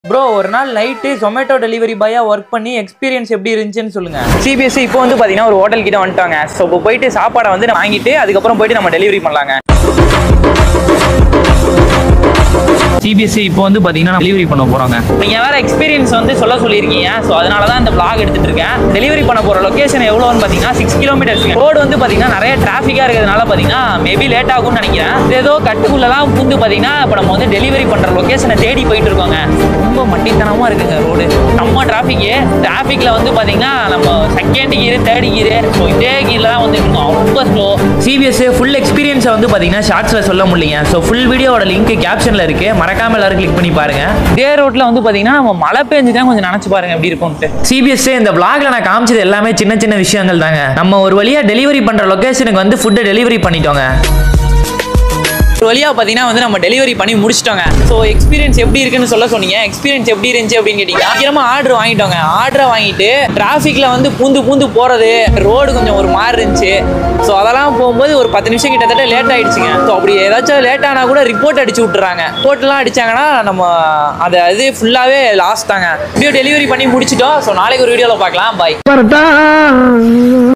Bro ஒரு நாள் night Zomato delivery பாயா ஒர்க் பண்ணி எக்ஸ்பீரியன்ஸ் எப்படி இருந்துச்சுன்னு சொல்லுங்க. சிபிஎஸ்சி இப்போ வந்து பார்த்தீங்கன்னா ஒரு ஹோட்டல் கிட்ட வந்துட்டாங்க. ஸோ இப்போ போயிட்டு சாப்பாடை வந்து வாங்கிட்டு அதுக்கப்புறம் போயிட்டு நம்ம டெலிவரி பண்ணலாங்க. சிபிஎஸ்சி இப்போ வந்து பார்த்தீங்கன்னா டெலிவரி பண்ண போகிறாங்க. நீங்கள் வேறு எக்ஸ்பீரியன்ஸ் வந்து சொல்லியிருக்கீங்க. ஸோ அதனால தான் இந்த vlog எடுத்துகிட்டு இருக்கேன். டெலிவரி பண்ண போகிற லொக்கேஷன் எவ்வளோன்னு பார்த்தீங்கன்னா 6 கிலோமீட்டர்ஸ். ரோடு வந்து பார்த்தீங்கன்னா நிறைய டிராஃபிக்காக இருக்கிறதுனால பார்த்தீங்கன்னா மேபி லேட் ஆகும்னு நினைக்கிறேன். ஏதோ கட்டுக்குள்ளெல்லாம் பூந்து பார்த்தீங்கன்னா இப்போ நம்ம வந்து டெலிவரி பண்ணுற லொக்கேஷனை தேடி போயிட்டு இருக்கோங்க. ரொம்ப மட்டித்தனமாக இருக்குங்க ரோடு. நம்ம டிராஃபிக்கில் வந்து பார்த்தீங்கன்னா நம்ம second gear third gear so இதே கியரில் தான் வந்து இருக்கோம். ரொம்ப ஸ்லோ. சிபிஎஸ்சி ஃபுல் எக்ஸ்பீரியன்ஸை வந்து பார்த்தீங்கன்னா ஷார்ட்ஸில் சொல்ல முடியலைங்க. ஸோ ஃபுல் வீடியோட லிங்க் கேப்ஷனில் இருக்குது. மறக்காம எல்லாரும் கிளிக் பண்ணி பாருங்க. இதே ரோட்ல வந்து பாத்தீங்கன்னா நம்ம மழை பெஞ்சுதான் கொஞ்சம் நினைச்சு பாருங்க எப்படி இருக்கும்ட்டு. சிபிஎஸ்சி இந்த vlogல நான் காமிச்சது எல்லாமே சின்ன சின்ன விஷயங்கள் தாங்க. நம்ம ஒரு வழியா டெலிவரி பண்ற லொகேஷனுக்கு வந்து ஃபுட்டை டெலிவரி பண்ணிட்டோங்க. ஒரு வழியா பார்த்தீங்கன்னா வந்து நம்ம டெலிவரி பண்ணி முடிச்சிட்டோங்க. ஸோ எக்ஸ்பீரியன்ஸ் எப்படி இருக்குன்னு சொன்னீங்க. எக்ஸ்பீரியன்ஸ் எப்படி இருந்துச்சு அப்படின்னு கேட்டீங்க. சீக்கிரமா ஆர்டர் வாங்கிட்டோங்க. ஆர்டரை வாங்கிட்டு டிராஃபிக்ல வந்து பூந்து போறது, ரோடு கொஞ்சம் ஒரு மாதிரி இருந்துச்சு. ஸோ அதெல்லாம் போகும்போது ஒரு 10 நிமிஷம் கிட்டத்தட்ட லேட் ஆயிடுச்சுங்க. ஸோ அப்படி ஏதாச்சும் லேட் ஆனால் கூட ரிப்போர்ட் அடிச்சு விட்டுறாங்க. ரிப்போர்ட்லாம் அடிச்சாங்கன்னா நம்ம அது ஃபுல்லாகவே லாஸ்ட் தாங்க. வீடியோ டெலிவரி பண்ணி முடிச்சிட்டோம். ஸோ நாளைக்கு ஒரு வீடியோவில் பார்க்கலாம். பாய்.